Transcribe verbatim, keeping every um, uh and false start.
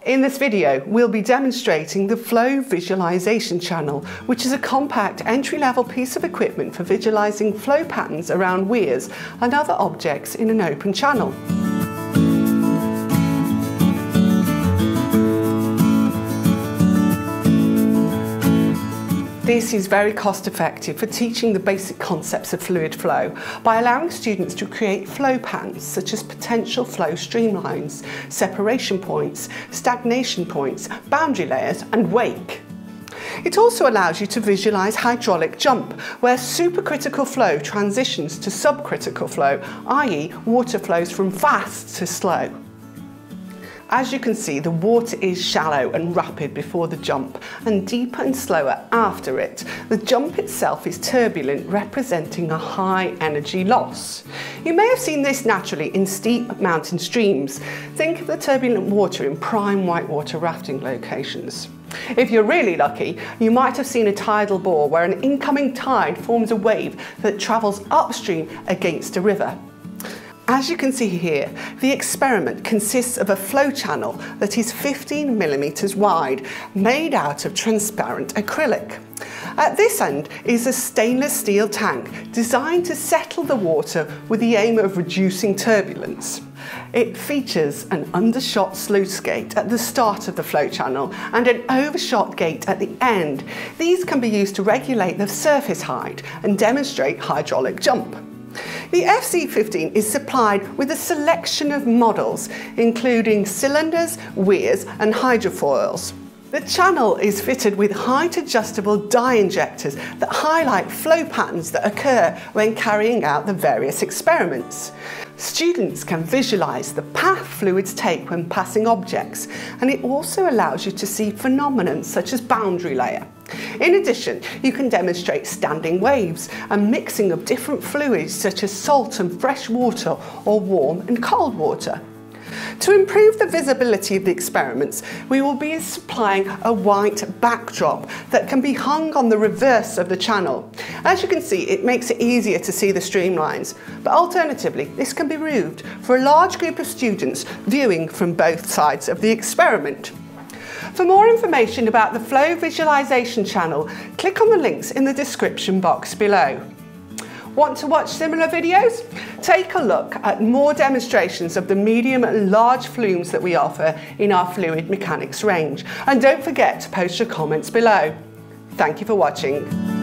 In this video, we'll be demonstrating the Flow Visualization channel, which is a compact entry-level piece of equipment for visualizing flow patterns around weirs and other objects in an open channel. This is very cost effective for teaching the basic concepts of fluid flow by allowing students to create flow patterns such as potential flow streamlines, separation points, stagnation points, boundary layers and wake. It also allows you to visualize hydraulic jump, where supercritical flow transitions to subcritical flow, that is water flows from fast to slow. As you can see, the water is shallow and rapid before the jump and deeper and slower after it. The jump itself is turbulent, representing a high energy loss. You may have seen this naturally in steep mountain streams. Think of the turbulent water in prime whitewater rafting locations. If you're really lucky, you might have seen a tidal bore where an incoming tide forms a wave that travels upstream against a river. As you can see here, the experiment consists of a flow channel that is fifteen millimeters wide, made out of transparent acrylic. At this end is a stainless steel tank designed to settle the water with the aim of reducing turbulence. It features an undershot sluice gate at the start of the flow channel and an overshot gate at the end. These can be used to regulate the surface height and demonstrate hydraulic jump. The F C fifteen is supplied with a selection of models, including cylinders, weirs and hydrofoils. The channel is fitted with height-adjustable dye injectors that highlight flow patterns that occur when carrying out the various experiments. Students can visualise the path fluids take when passing objects, and it also allows you to see phenomena such as boundary layer. In addition, you can demonstrate standing waves and mixing of different fluids such as salt and fresh water or warm and cold water. To improve the visibility of the experiments, we will be supplying a white backdrop that can be hung on the reverse of the channel. As you can see, it makes it easier to see the streamlines, but alternatively, this can be removed for a large group of students viewing from both sides of the experiment. For more information about the Flow Visualization channel, click on the links in the description box below. Want to watch similar videos? Take a look at more demonstrations of the medium and large flumes that we offer in our fluid mechanics range. And don't forget to post your comments below. Thank you for watching.